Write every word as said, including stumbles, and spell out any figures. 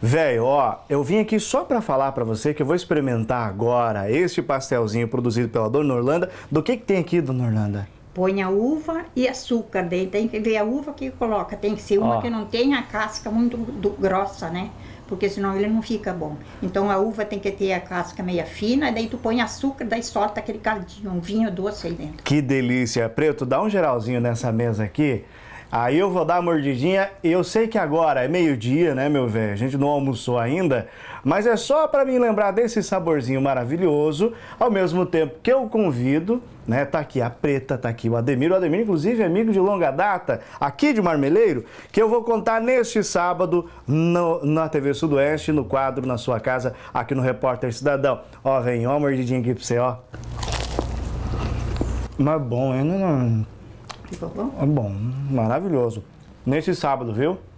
Velho, ó, eu vim aqui só pra falar pra você que eu vou experimentar agora este pastelzinho produzido pela Dona Orlanda. Do que que tem aqui, Dona Orlanda? Põe a uva e açúcar, daí tem que ver a uva que coloca. Tem que ser uma Ó. que não tenha a casca muito do- grossa, né? Porque senão ele não fica bom. Então a uva tem que ter a casca meia fina, e daí tu põe açúcar, daí solta aquele caldinho, um vinho doce aí dentro. Que delícia, Preto. Dá um geralzinho nessa mesa aqui. Aí eu vou dar uma mordidinha. Eu sei que agora é meio-dia, né, meu velho? A gente não almoçou ainda, mas é só para me lembrar desse saborzinho maravilhoso, ao mesmo tempo que eu convido, né? Tá aqui a Preta, tá aqui o Ademir. O Ademir, inclusive, é amigo de longa data aqui de Marmeleiro, que eu vou contar neste sábado no, na T V Sudoeste, no quadro Na Sua Casa, aqui no Repórter Cidadão. Ó, vem, ó, uma mordidinha aqui pra você, ó. Mas bom, hein? Não, não... Ficou bom? É bom, maravilhoso. Nesse sábado, viu?